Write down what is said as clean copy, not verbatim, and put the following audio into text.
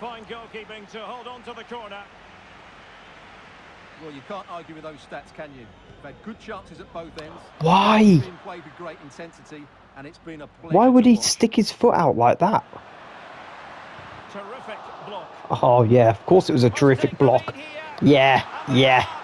Fine goalkeeping to hold on to the corner. Well, you can't argue with those stats, can you? They've had good chances at both ends. Why? It's been played with great intensity, and it's been a pleasure. Why would to he watch. stick his foot out like that? Terrific block. Oh, yeah, of course it was a terrific block. Yeah, yeah.